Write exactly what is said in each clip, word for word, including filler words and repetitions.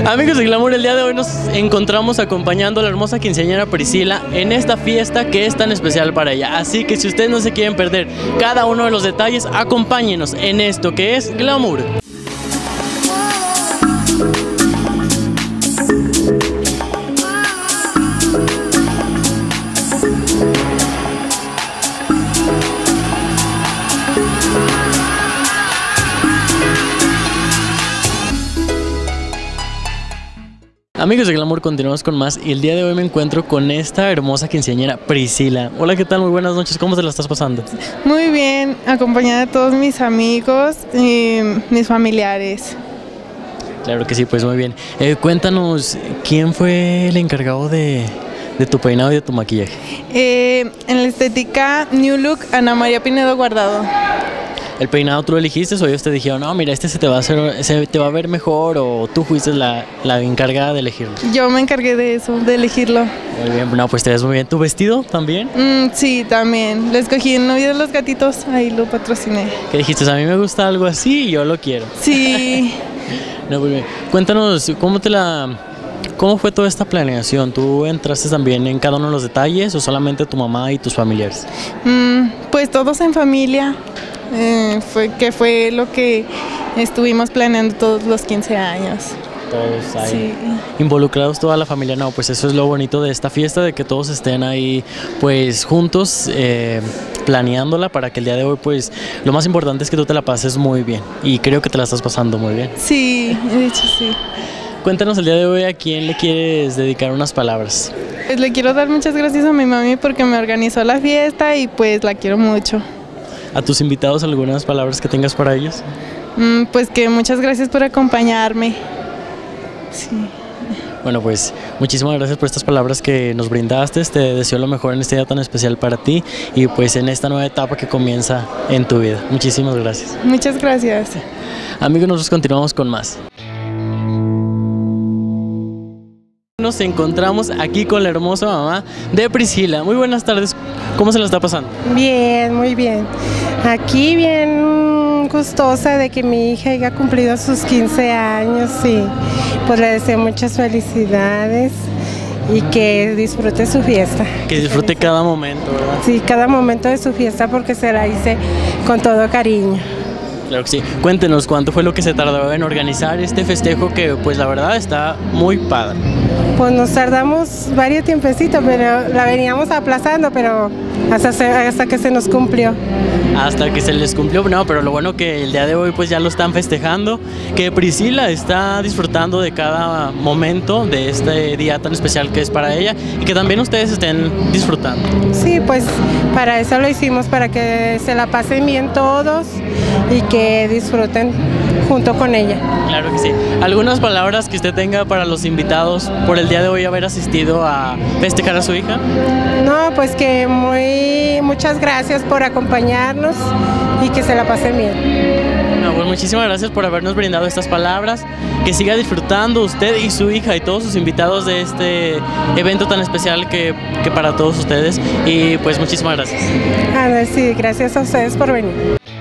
Amigos de Glamour, el día de hoy nos encontramos acompañando a la hermosa quinceañera Priscila en esta fiesta que es tan especial para ella. Así que si ustedes no se quieren perder cada uno de los detalles, acompáñenos en esto que es Glamour. Amigos de Glamour, continuamos con más y el día de hoy me encuentro con esta hermosa quinceañera Priscila. Hola, ¿qué tal? Muy buenas noches, ¿cómo te la estás pasando? Muy bien, acompañada de todos mis amigos y mis familiares. Claro que sí, pues muy bien. Eh, cuéntanos, ¿quién fue el encargado de, de tu peinado y de tu maquillaje? Eh, en la estética New Look, Ana María Pinedo Guardado. ¿El peinado tú lo elegiste o ellos te dijeron, no, mira, este se te va a hacer, se te va a ver mejor, o tú fuiste la, la encargada de elegirlo? Yo me encargué de eso, de elegirlo. Muy bien, no, pues te ves muy bien. ¿Tu vestido también? Mm, sí, también. Lo escogí en Novia de los Gatitos, ahí lo patrociné. ¿Qué dijiste? A mí me gusta algo así y yo lo quiero. Sí. No, muy bien. Cuéntanos, ¿cómo te la... ¿Cómo fue toda esta planeación? ¿Tú entraste también en cada uno de los detalles o solamente tu mamá y tus familiares? Mm, pues todos en familia. Eh, fue que fue lo que estuvimos planeando todos los quince años. Todos ahí Sí. involucrados, toda la familia. No, pues eso es lo bonito de esta fiesta, de que todos estén ahí pues juntos eh, planeándola para que el día de hoy pues lo más importante es que tú te la pases muy bien y creo que te la estás pasando muy bien. Sí, he dicho sí. Cuéntanos el día de hoy a quién le quieres dedicar unas palabras. Pues le quiero dar muchas gracias a mi mami porque me organizó la fiesta y pues la quiero mucho. A tus invitados, algunas palabras que tengas para ellos. Mm, pues que muchas gracias por acompañarme. Sí. Bueno, pues muchísimas gracias por estas palabras que nos brindaste. Te deseo lo mejor en este día tan especial para ti y pues en esta nueva etapa que comienza en tu vida. Muchísimas gracias. Muchas gracias. Amigos, nosotros continuamos con más. Nos encontramos aquí con la hermosa mamá de Priscila. Muy buenas tardes, ¿cómo se la está pasando? Bien, muy bien. Aquí bien gustosa de que mi hija haya cumplido sus quince años y pues le deseo muchas felicidades y que disfrute su fiesta. Que disfrute cada momento, ¿verdad? Sí, cada momento de su fiesta porque se la hice con todo cariño. Claro que sí. Cuéntenos cuánto fue lo que se tardó en organizar este festejo que pues la verdad está muy padre. Pues nos tardamos varios tiempecitos, pero la veníamos aplazando, pero hasta, se, hasta que se nos cumplió. Hasta que se les cumplió, no, pero lo bueno que el día de hoy pues ya lo están festejando, que Priscila está disfrutando de cada momento de este día tan especial que es para ella y que también ustedes estén disfrutando. Sí, pues para eso lo hicimos, para que se la pasen bien todos y que disfruten junto con ella. Claro que sí. ¿Algunas palabras que usted tenga para los invitados por el día de hoy haber asistido a festejar a su hija? No, pues que muy muchas gracias por acompañarnos y que se la pasen bien. No, pues muchísimas gracias por habernos brindado estas palabras. Que siga disfrutando usted y su hija y todos sus invitados de este evento tan especial que, que para todos ustedes. Y pues muchísimas gracias. Ah, no, sí, gracias a ustedes por venir.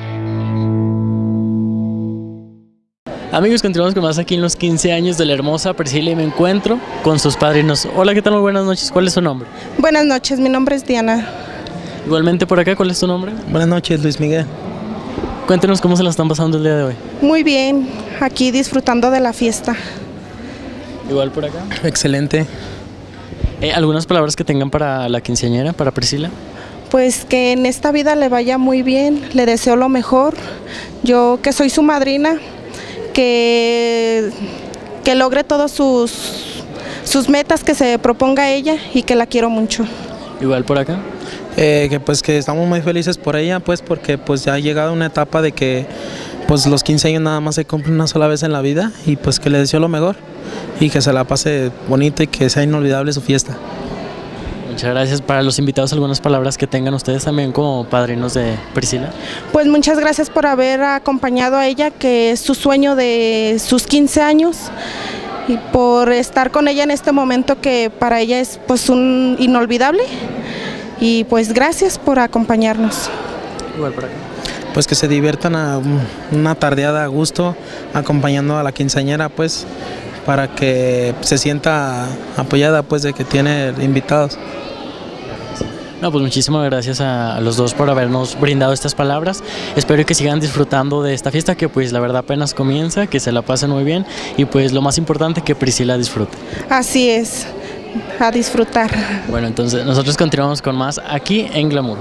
Amigos, continuamos con más aquí en los quince años de la hermosa Priscila y me encuentro con sus padrinos. Hola, ¿qué tal? Muy buenas noches. ¿Cuál es su nombre? Buenas noches, mi nombre es Diana. Igualmente por acá, ¿cuál es tu nombre? Buenas noches, Luis Miguel. Cuéntenos cómo se la están pasando el día de hoy. Muy bien, aquí disfrutando de la fiesta. Igual por acá. Excelente. Eh, ¿Algunas palabras que tengan para la quinceañera, para Priscila? Pues que en esta vida le vaya muy bien, le deseo lo mejor. Yo que soy su madrina, que, que logre todas sus, sus metas que se proponga ella y que la quiero mucho. Igual por acá. Eh, que pues que estamos muy felices por ella, pues porque pues ya ha llegado una etapa de que pues los quince años nada más se cumplen una sola vez en la vida y pues que le deseo lo mejor y que se la pase bonito y que sea inolvidable su fiesta. Muchas gracias. Para los invitados, algunas palabras que tengan ustedes también como padrinos de Priscila. Pues muchas gracias por haber acompañado a ella, que es su sueño de sus quince años, y por estar con ella en este momento que para ella es pues un inolvidable. Y pues gracias por acompañarnos. Igual por acá. Pues que se diviertan a una tardeada a gusto acompañando a la quinceañera, pues para que se sienta apoyada pues de que tiene invitados. No, pues muchísimas gracias a, a los dos por habernos brindado estas palabras. Espero que sigan disfrutando de esta fiesta que pues la verdad apenas comienza, que se la pasen muy bien y pues lo más importante que Priscila disfrute. Así es, a disfrutar. Bueno, entonces nosotros continuamos con más aquí en Glamour.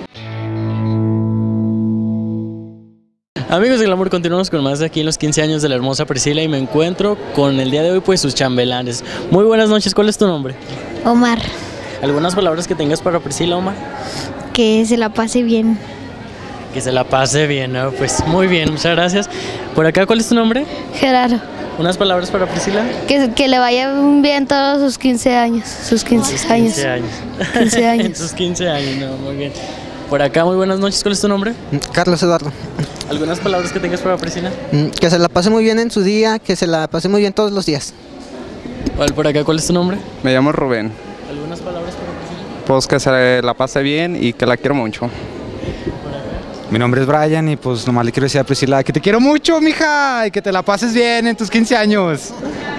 Amigos de Glamour, continuamos con más de aquí en los quince años de la hermosa Priscila y me encuentro con el día de hoy pues sus chambelanes. Muy buenas noches, ¿cuál es tu nombre? Omar. ¿Algunas palabras que tengas para Priscila, Omar? Que se la pase bien. Que se la pase bien, ¿no? Pues muy bien, muchas gracias. Por acá, ¿cuál es tu nombre? Gerardo. ¿Unas palabras para Priscila? Que, que le vaya bien todos sus quince años. Sus quince años. quince años. quince años. En sus quince años, no, muy bien. Por acá, muy buenas noches, ¿cuál es tu nombre? Carlos Eduardo. ¿Algunas palabras que tengas para Priscila? Que se la pase muy bien en su día, que se la pase muy bien todos los días. ¿Cuál por acá, cuál es tu nombre? Me llamo Rubén. ¿Algunas palabras para Priscila? Pues que se la pase bien y que la quiero mucho. Mi nombre es Brian y pues nomás le quiero decir a Priscila que te quiero mucho, mija, y que te la pases bien en tus quince años.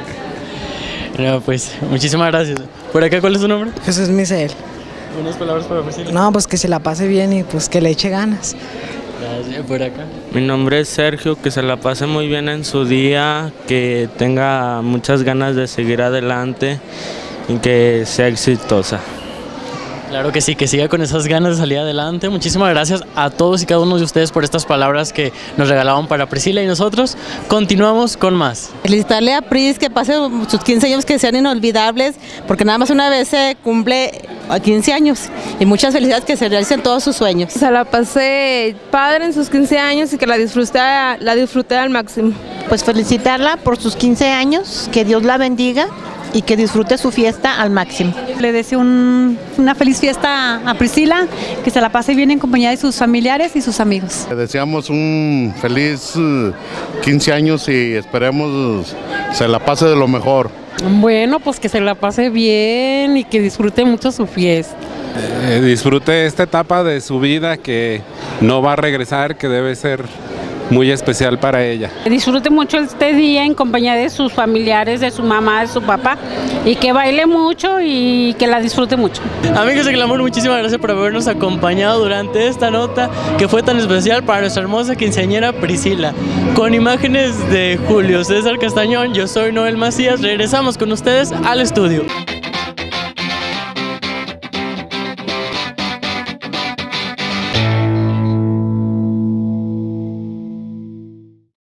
No, pues, muchísimas gracias. ¿Por acá cuál es tu nombre? Jesús Misael. ¿Unas palabras para Priscila? No, pues que se la pase bien y pues que le eche ganas. Gracias. ¿Por acá? Mi nombre es Sergio, que se la pase muy bien en su día, que tenga muchas ganas de seguir adelante y que sea exitosa. Claro que sí, que siga con esas ganas de salir adelante. Muchísimas gracias a todos y cada uno de ustedes por estas palabras que nos regalaban para Priscila y nosotros continuamos con más. Felicitarle a Pris que pase sus quince años que sean inolvidables, porque nada más una vez se cumple a quince años y muchas felicidades, que se realicen todos sus sueños. Se la pasé padre en sus quince años y que la disfruté, la disfruté al máximo. Pues felicitarla por sus quince años, que Dios la bendiga y que disfrute su fiesta al máximo. Le deseo un, una feliz fiesta a Priscila, que se la pase bien en compañía de sus familiares y sus amigos. Le deseamos un feliz quince años y esperemos se la pase de lo mejor. Bueno, pues que se la pase bien y que disfrute mucho su fiesta. Eh, disfrute esta etapa de su vida que no va a regresar, que debe ser muy especial para ella. Disfrute mucho este día en compañía de sus familiares, de su mamá, de su papá, y que baile mucho y que la disfrute mucho. Amigos de Glamour, muchísimas gracias por habernos acompañado durante esta nota que fue tan especial para nuestra hermosa quinceañera Priscila. Con imágenes de Julio César Castañón, yo soy Noel Macías, regresamos con ustedes al estudio.